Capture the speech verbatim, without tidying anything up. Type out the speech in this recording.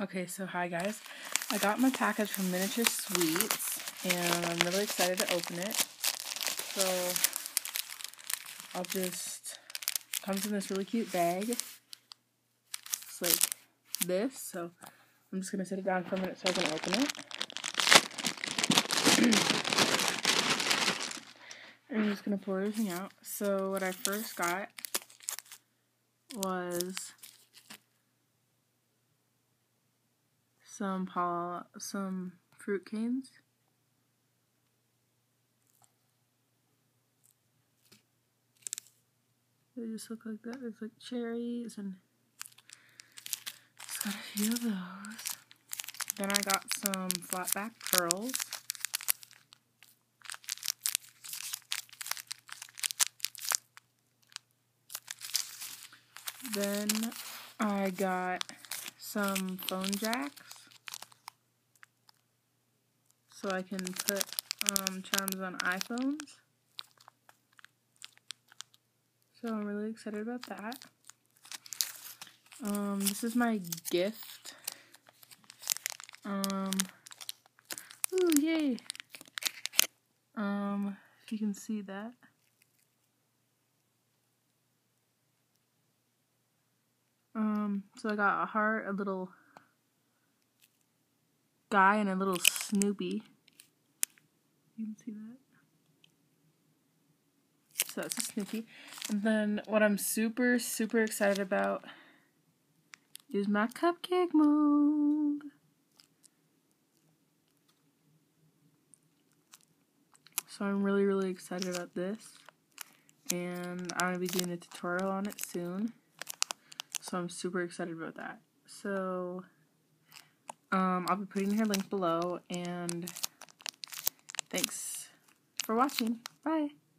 Okay, so hi guys. I got my package from Miniature Sweets, and I'm really excited to open it. So, I'll just, comes in this really cute bag. It's like this, so I'm just going to sit it down for a minute so I can open it. And I'm just going to pour everything out. So, what I first got was some pol some fruit canes. They just look like that. There's like cherries and just got a few of those. Then I got some flatback pearls. Then I got some phone jacks, so I can put um, charms on iPhones. So I'm really excited about that. Um, this is my gift. Um, ooh, yay! Um, if you can see that. Um, so I got a heart, a little guy, and a little Snoopy. You can see that. So that's a Snoopy. And then what I'm super, super excited about is my cupcake mold. So I'm really, really excited about this. And I'm going to be doing a tutorial on it soon. So I'm super excited about that. So um, I'll be putting her link below. And thanks for watching. Bye.